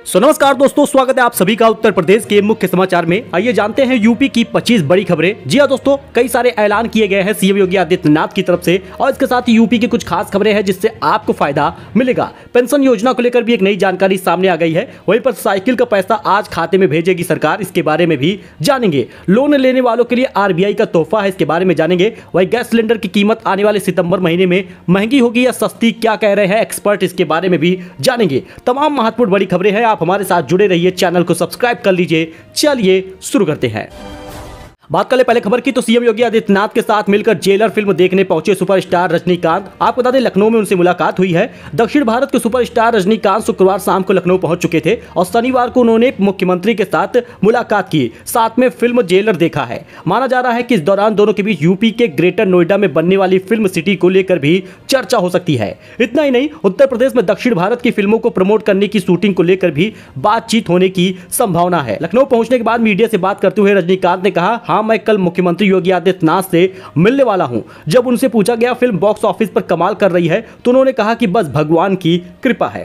नमस्कार दोस्तों, स्वागत है आप सभी का उत्तर प्रदेश के मुख्य समाचार में। आइए जानते हैं यूपी की 25 बड़ी खबरें। जी हां दोस्तों, कई सारे ऐलान किए गए हैं सीएम योगी आदित्यनाथ की तरफ से और इसके साथ ही यूपी की कुछ खास खबरें हैं जिससे आपको फायदा मिलेगा। पेंशन योजना को लेकर भी एक नई जानकारी सामने आ गई है। वहीं पर साइकिल का पैसा आज खाते में भेजेगी सरकार, इसके बारे में भी जानेंगे। लोन लेने वालों के लिए आरबीआई का तोहफा है, इसके बारे में जानेंगे। वही गैस सिलेंडर की कीमत आने वाले सितंबर महीने में महंगी होगी या सस्ती, क्या कह रहे हैं एक्सपर्ट, इसके बारे में भी जानेंगे। तमाम महत्वपूर्ण बड़ी खबरें हैं, आप हमारे साथ जुड़े रहिए, चैनल को सब्सक्राइब कर लीजिए। चलिए शुरू करते हैं। बात कर ले पहले खबर की, तो सीएम योगी आदित्यनाथ के साथ मिलकर जेलर फिल्म देखने पहुंचे सुपरस्टार रजनीकांत। आपको बता दें लखनऊ में उनसे मुलाकात हुई है। दक्षिण भारत के सुपरस्टार रजनीकांत शुक्रवार शाम को लखनऊ पहुंच चुके थे और शनिवार को उन्होंने मुख्यमंत्री के साथ मुलाकात की, साथ में फिल्म जेलर देखा है। माना जा रहा है कि इस दौरान दोनों के बीच यूपी के ग्रेटर नोएडा में बनने वाली फिल्म सिटी को लेकर भी चर्चा हो सकती है। इतना ही नहीं, उत्तर प्रदेश में दक्षिण भारत की फिल्मों को प्रमोट करने की शूटिंग को लेकर भी बातचीत होने की संभावना है। लखनऊ पहुंचने के बाद मीडिया से बात करते हुए रजनीकांत ने कहा, हाँ मैं कल मुख्यमंत्री योगी आदित्यनाथ से मिलने वाला हूं। जब उनसे पूछा गया फिल्म बॉक्स ऑफिस पर कमाल कर रही है तो उन्होंने कहा कि बस भगवान की कृपा है।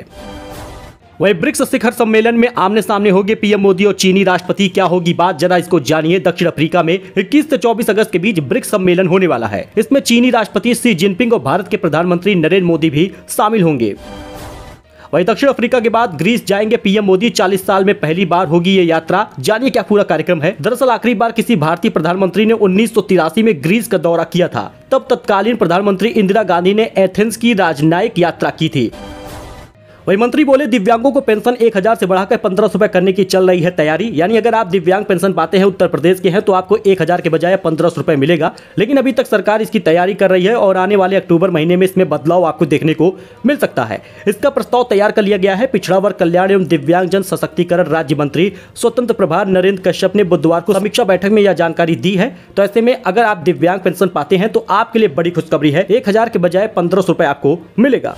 वही ब्रिक्स शिखर सम्मेलन में आमने सामने होंगे पीएम मोदी और चीनी राष्ट्रपति, क्या होगी बात, जरा इसको जानिए। दक्षिण अफ्रीका में 21 से 24 अगस्त के बीच ब्रिक्स सम्मेलन होने वाला है। इसमें चीनी राष्ट्रपति शी जिनपिंग और भारत के प्रधानमंत्री नरेंद्र मोदी भी शामिल होंगे। वहीं दक्षिण अफ्रीका के बाद ग्रीस जाएंगे पीएम मोदी। 40 साल में पहली बार होगी ये यात्रा, जानिए क्या पूरा कार्यक्रम है। दरअसल आखिरी बार किसी भारतीय प्रधानमंत्री ने 1983 में ग्रीस का दौरा किया था। तब तत्कालीन प्रधानमंत्री इंदिरा गांधी ने एथेंस की राजनयिक यात्रा की थी। वही मंत्री बोले, दिव्यांगों को पेंशन 1000 से बढ़ाकर 1500 रुपए करने की चल रही है तैयारी। यानी अगर आप दिव्यांग पेंशन पाते हैं, उत्तर प्रदेश के हैं, तो आपको 1000 के बजाय 1500 रुपए मिलेगा। लेकिन अभी तक सरकार इसकी तैयारी कर रही है और आने वाले अक्टूबर महीने में इसमें बदलाव आपको देखने को मिल सकता है। इसका प्रस्ताव तैयार कर लिया गया है। पिछड़ा वर्ग कल्याण एवं दिव्यांगजन सशक्तिकरण राज्य मंत्री स्वतंत्र प्रभार नरेंद्र कश्यप ने बुधवार को समीक्षा बैठक में यह जानकारी दी है। तो ऐसे में अगर आप दिव्यांग पेंशन पाते हैं तो आपके लिए बड़ी खुशखबरी है, 1000 के बजाय 1500 रुपए आपको मिलेगा।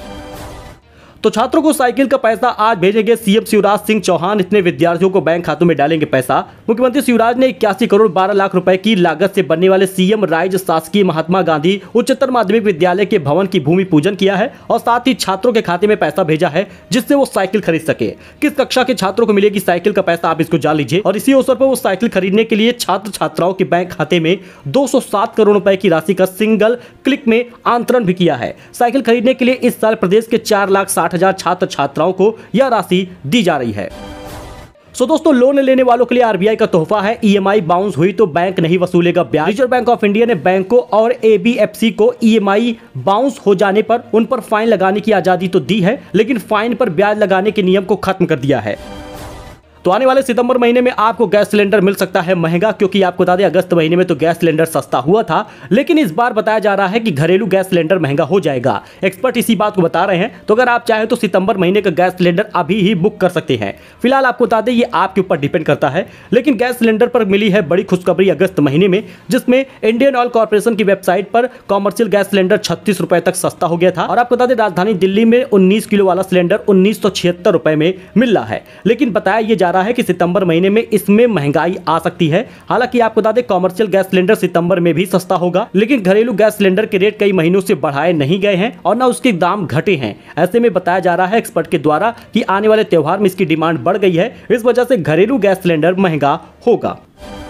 तो छात्रों को साइकिल का पैसा आज भेजेंगे सीएम शिवराज सिंह चौहान। इतने विद्यार्थियों को बैंक खातों में डालेंगे पैसा। मुख्यमंत्री शिवराज ने 81 करोड़ 12 लाख रुपए की लागत से बनने वाले सीएम राइज शासकीय महात्मा गांधी उच्चतर माध्यमिक विद्यालय के भवन की भूमि पूजन किया है और साथ ही छात्रों के खाते में पैसा भेजा है जिससे वो साइकिल खरीद सके। किस कक्षा के छात्रों को मिलेगी साइकिल का पैसा, आप इसको जान लीजिए। और इसी अवसर पर वो साइकिल खरीदने के लिए छात्र छात्राओं के बैंक खाते में 207 करोड़ रुपए की राशि का सिंगल क्लिक में अंतरण भी किया है। साइकिल खरीदने के लिए इस साल प्रदेश के 4,60,000 छात्र छात्राओं को यह राशि दी जा रही है। दोस्तों, लोन लेने वालों के लिए आरबीआई का तोहफा है। ईएमआई बाउंस हुई तो बैंक नहीं वसूलेगा ब्याज। रिजर्व बैंक ऑफ इंडिया ने बैंकों और एबीएफसी को ईएमआई बाउंस हो जाने पर उन पर फाइन लगाने की आजादी तो दी है, लेकिन फाइन पर ब्याज लगाने के नियम को खत्म कर दिया है। तो आने वाले सितंबर महीने में आपको गैस सिलेंडर मिल सकता है महंगा, क्योंकि आपको बता दें अगस्त महीने में तो गैस सिलेंडर सस्ता हुआ था, लेकिन इस बार बताया जा रहा है कि घरेलू गैस सिलेंडर महंगा हो जाएगा। एक्सपर्ट इसी बात को बता रहे हैं। तो अगर आप चाहें तो सितंबर महीने का गैस सिलेंडर अभी ही बुक कर सकते हैं। फिलहाल आपको बता दें ये आपके ऊपर डिपेंड करता है, लेकिन गैस सिलेंडर पर मिली है बड़ी खुशखबरी अगस्त महीने में, जिसमें इंडियन ऑयल कॉर्पोरेशन की वेबसाइट पर कॉमर्शियल गैस सिलेंडर 36 रुपए तक सस्ता हो गया था। और आपको बता दें राजधानी दिल्ली में 19 किलो वाला सिलेंडर 1976 रुपए में मिल रहा है। लेकिन बताया यह जा रहा है कि सितंबर महीने में इसमें महंगाई आ सकती है। हालांकि आपको बता दें कॉमर्शियल गैस सिलेंडर सितंबर में भी सस्ता होगा, लेकिन घरेलू गैस सिलेंडर के रेट कई महीनों से बढ़ाए नहीं गए हैं और ना उसके दाम घटे हैं। ऐसे में बताया जा रहा है एक्सपर्ट के द्वारा कि आने वाले त्योहार में इसकी डिमांड बढ़ गई है, इस वजह से घरेलू गैस सिलेंडर महंगा होगा।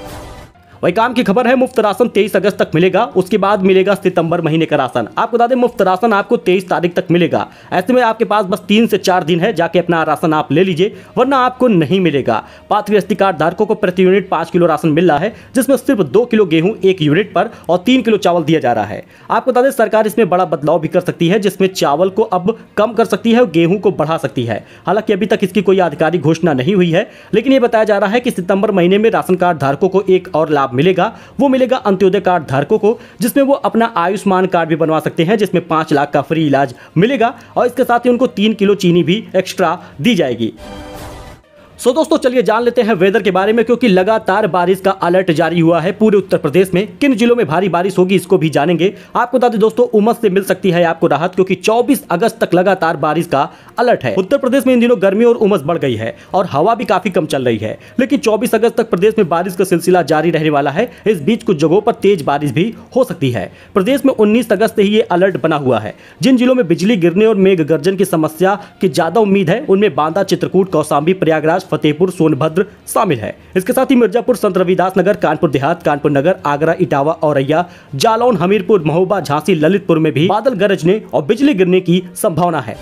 वही काम की खबर है, मुफ्त राशन 23 अगस्त तक मिलेगा, उसके बाद मिलेगा सितंबर महीने का राशन। आपको बता दें मुफ्त राशन आपको 23 तारीख तक मिलेगा। ऐसे में आपके पास बस 3 से 4 दिन है, जाके अपना राशन आप ले लीजिए, वरना आपको नहीं मिलेगा। पात्र गृहस्थी कार्ड धारकों को प्रति यूनिट 5 किलो राशन मिल रहा है, जिसमें सिर्फ 2 किलो गेहूं एक यूनिट पर और 3 किलो चावल दिया जा रहा है। आपको बता दें सरकार इसमें बड़ा बदलाव भी कर सकती है, जिसमें चावल को अब कम कर सकती है और गेहूं को बढ़ा सकती है। हालांकि अभी तक इसकी कोई आधिकारिक घोषणा नहीं हुई है, लेकिन यह बताया जा रहा है कि सितंबर महीने में राशन कार्ड धारकों को एक और लाभ मिलेगा। वो मिलेगा अंत्योदय कार्ड धारकों को, जिसमें वो अपना आयुष्मान कार्ड भी बनवा सकते हैं, जिसमें 5 लाख का फ्री इलाज मिलेगा और इसके साथ ही उनको 3 किलो चीनी भी एक्स्ट्रा दी जाएगी। सो दोस्तों चलिए जान लेते हैं वेदर के बारे में, क्योंकि लगातार बारिश का अलर्ट जारी हुआ है पूरे उत्तर प्रदेश में। किन जिलों में भारी बारिश होगी इसको भी जानेंगे। आपको बता दें दोस्तों, उमस से मिल सकती है आपको राहत, क्योंकि 24 अगस्त तक लगातार बारिश का अलर्ट है। उत्तर प्रदेश में इन दिनों गर्मी और उमस बढ़ गई है और हवा भी काफी कम चल रही है, लेकिन 24 अगस्त तक प्रदेश में बारिश का सिलसिला जारी रहने वाला है। इस बीच कुछ जगहों पर तेज बारिश भी हो सकती है। प्रदेश में 19 अगस्त से ही ये अलर्ट बना हुआ है। जिन जिलों में बिजली गिरने और मेघ गर्जन की समस्या की ज्यादा उम्मीद है उनमें बांदा, चित्रकूट, कौशाम्बी, प्रयागराज, फतेहपुर, सोनभद्र शामिल है। इसके साथ ही मिर्जापुर, संत रविदास नगर, कानपुर देहात, कानपुर नगर, आगरा, इटावा, औरैया, जालौन, हमीरपुर, महोबा, झांसी, ललितपुर में भी बादल गरजने और बिजली गिरने की संभावना है।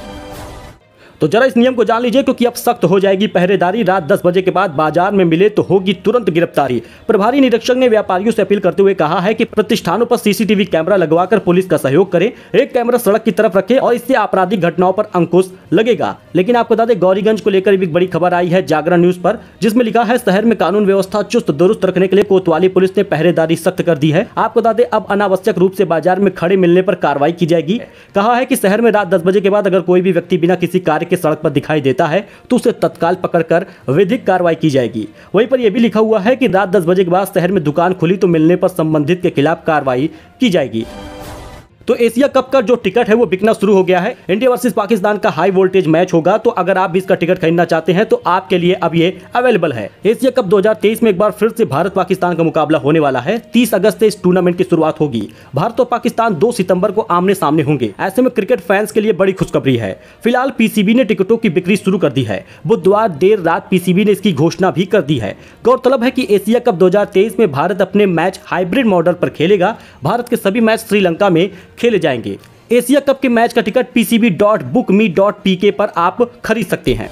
तो जरा इस नियम को जान लीजिए, क्योंकि अब सख्त हो जाएगी पहरेदारी। रात 10 बजे के बाद बाजार में मिले तो होगी तुरंत गिरफ्तारी। प्रभारी निरीक्षक ने व्यापारियों से अपील करते हुए कहा है कि प्रतिष्ठानों पर सीसीटीवी कैमरा लगवाकर पुलिस का सहयोग करें। एक कैमरा सड़क की तरफ रखें और इससे आपराधिक घटनाओं पर अंकुश लगेगा। लेकिन आपको बता दें, गौरीगंज को लेकर एक बड़ी खबर आई है जागरण न्यूज पर, जिसमें लिखा है शहर में कानून व्यवस्था चुस्त दुरुस्त रखने के लिए कोतवाली पुलिस ने पहरेदारी सख्त कर दी है। आपको बता दें, अब अनावश्यक रूप से बाजार में खड़े मिलने पर कार्रवाई की जाएगी। कहा है कि शहर में रात 10 बजे के बाद अगर कोई भी व्यक्ति बिना किसी कार्य के सड़क पर दिखाई देता है तो उसे तत्काल पकड़कर विधिक कार्रवाई की जाएगी। वहीं पर यह भी लिखा हुआ है कि रात 10 बजे के बाद शहर में दुकान खुली तो मिलने पर संबंधित के खिलाफ कार्रवाई की जाएगी। तो एशिया कप का जो टिकट है वो बिकना शुरू हो गया है। इंडिया वर्सेस पाकिस्तान का हाई वोल्टेज मैच होगा, तो अगर आप भी इसका टिकट खरीदना चाहते हैं तो आपके लिए अब ये अवेलेबल है। एशिया कप 2023 में एक बार फिर से भारत पाकिस्तान का मुकाबला होने वाला है। 30 अगस्त से इस टूर्नामेंट की शुरुआत होगी। भारत और पाकिस्तान 2 सितंबर को आमने सामने होंगे। ऐसे में क्रिकेट फैंस के लिए बड़ी खुशखबरी है। फिलहाल पीसीबी ने टिकटों की बिक्री शुरू कर दी है। बुधवार देर रात पीसीबी ने इसकी घोषणा भी कर दी है। गौरतलब है कि एशिया कप 2023 में भारत अपने मैच हाइब्रिड मॉडल पर खेलेगा। भारत के सभी मैच श्रीलंका में खेले जाएंगे। एशिया कप के मैच का टिकट pcb.bookme.pk पर आप खरीद सकते हैं।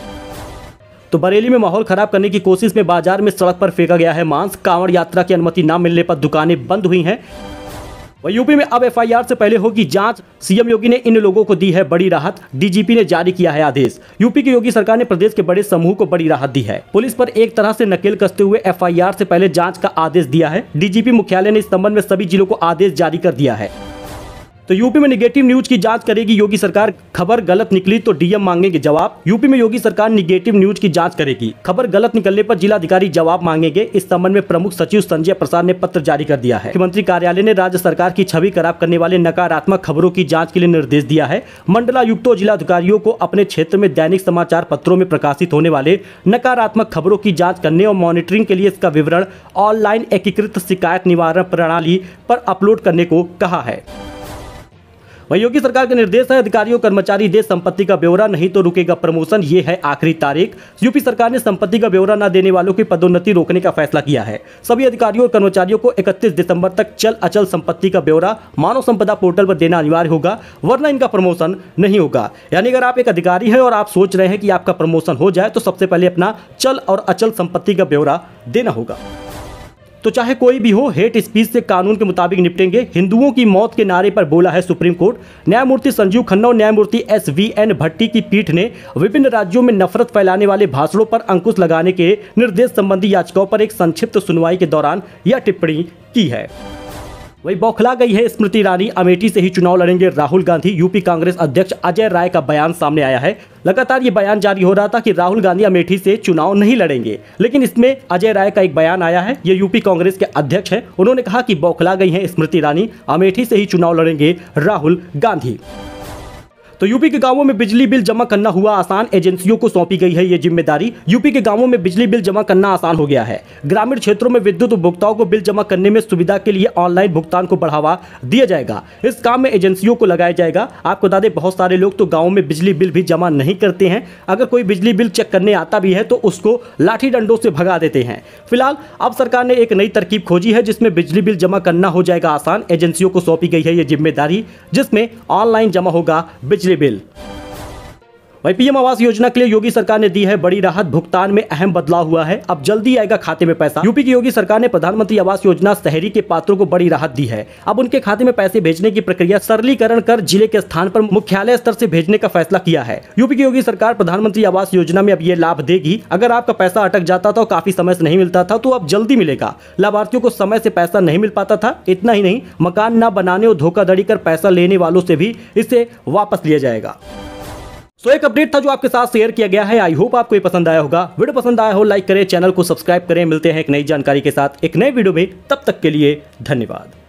तो बरेली में माहौल खराब करने की कोशिश में बाजार में सड़क पर फेंका गया है मांस। कांवड़ यात्रा की अनुमति न मिलने पर दुकानें बंद हुई हैं। वहीं यूपी में अब एफआईआर से पहले होगी जांच। सीएम योगी ने इन लोगों को दी है बड़ी राहत। डीजीपी ने जारी किया है आदेश। यूपी की योगी सरकार ने प्रदेश के बड़े समूह को बड़ी राहत दी है। पुलिस पर एक तरह से नकेल कसते हुए एफआईआर से पहले जांच का आदेश दिया है। डीजीपी मुख्यालय ने इस संबंध में सभी जिलों को आदेश जारी कर दिया है। तो यूपी में निगेटिव न्यूज की जांच करेगी योगी सरकार। खबर गलत निकली तो डीएम मांगेंगे जवाब। यूपी में योगी सरकार निगेटिव न्यूज की जांच करेगी। खबर गलत निकलने पर जिलाधिकारी जवाब मांगेंगे। इस संबंध में प्रमुख सचिव संजय प्रसाद ने पत्र जारी कर दिया है। मुख्यमंत्री कार्यालय ने राज्य सरकार की छवि खराब करने वाले नकारात्मक खबरों की जांच के लिए निर्देश दिया है। मंडलायुक्तों, जिलाधिकारियों को अपने क्षेत्र में दैनिक समाचार पत्रों में प्रकाशित होने वाले नकारात्मक खबरों की जाँच करने और मॉनिटरिंग के लिए इसका विवरण ऑनलाइन एकीकृत शिकायत निवारण प्रणाली पर अपलोड करने को कहा है। वहीं योगी सरकार का निर्देश है, अधिकारियों कर्मचारी दे संपत्ति का ब्यौरा, नहीं तो रुकेगा प्रमोशन। ये है आखिरी तारीख। यूपी सरकार ने संपत्ति का ब्यौरा न देने वालों की पदोन्नति रोकने का फैसला किया है। सभी अधिकारियों और कर्मचारियों को 31 दिसंबर तक चल अचल संपत्ति का ब्यौरा मानव संपदा पोर्टल पर देना अनिवार्य होगा, वरना इनका प्रमोशन नहीं होगा। यानी अगर आप एक अधिकारी हैं और आप सोच रहे हैं कि आपका प्रमोशन हो जाए तो सबसे पहले अपना चल और अचल संपत्ति का ब्यौरा देना होगा। तो चाहे कोई भी हो, हेट स्पीच से कानून के मुताबिक निपटेंगे। हिंदुओं की मौत के नारे पर बोला है सुप्रीम कोर्ट। न्यायमूर्ति संजीव खन्ना और न्यायमूर्ति SVN भट्टी की पीठ ने विभिन्न राज्यों में नफरत फैलाने वाले भाषणों पर अंकुश लगाने के निर्देश संबंधी याचिकाओं पर एक संक्षिप्त सुनवाई के दौरान यह टिप्पणी की है। वही बौखला गई है स्मृति ईरानी। अमेठी से ही चुनाव लड़ेंगे राहुल गांधी। यूपी कांग्रेस अध्यक्ष अजय राय का बयान सामने आया है। लगातार ये बयान जारी हो रहा था कि राहुल गांधी अमेठी से चुनाव नहीं लड़ेंगे, लेकिन इसमें अजय राय का एक बयान आया है। ये यूपी कांग्रेस के अध्यक्ष हैं। उन्होंने कहा कि बौखला गई है स्मृति ईरानी, अमेठी से ही चुनाव लड़ेंगे राहुल गांधी। तो यूपी के गांवों में बिजली बिल जमा करना हुआ आसान। एजेंसियों को सौंपी गई है ये जिम्मेदारी। यूपी के गांवों में बिजली बिल जमा करना आसान हो गया है। ग्रामीण क्षेत्रों में विद्युत उपभोक्ताओं को बिल जमा करने में सुविधा के लिए ऑनलाइन भुगतान को बढ़ावा दिया जाएगा। इस काम में एजेंसियों को लगाया जाएगा। आपको बता दें, बहुत सारे लोग तो गाँव में बिजली बिल भी जमा नहीं करते हैं। अगर कोई बिजली बिल चेक करने आता भी है तो उसको लाठी डंडों से भगा देते हैं। फिलहाल अब सरकार ने एक नई तरकीब खोजी है जिसमें बिजली बिल जमा करना हो जाएगा आसान। एजेंसियों को सौंपी गई है ये जिम्मेदारी, जिसमें ऑनलाइन जमा होगा बिजली बिल। वहीं पीएम आवास योजना के लिए योगी सरकार ने दी है बड़ी राहत। भुगतान में अहम बदलाव हुआ है। अब जल्दी आएगा खाते में पैसा। यूपी की योगी सरकार ने प्रधानमंत्री आवास योजना शहरी के पात्रों को बड़ी राहत दी है। अब उनके खाते में पैसे भेजने की प्रक्रिया सरलीकरण कर जिले के स्थान पर मुख्यालय स्तर से भेजने का फैसला किया है। यूपी की योगी सरकार प्रधानमंत्री आवास योजना में अब ये लाभ देगी। अगर आपका पैसा अटक जाता था, काफी समय से नहीं मिलता था, तो अब जल्दी मिलेगा। लाभार्थियों को समय से पैसा नहीं मिल पाता था। इतना ही नहीं, मकान न बनाने और धोखाधड़ी कर पैसा लेने वालों से भी इसे वापस लिया जाएगा। सो एक अपडेट था जो आपके साथ शेयर किया गया है। आई होप आपको ये पसंद आया होगा। वीडियो पसंद आया हो लाइक करें, चैनल को सब्सक्राइब करें। मिलते हैं एक नई जानकारी के साथ एक नए वीडियो में, तब तक के लिए धन्यवाद।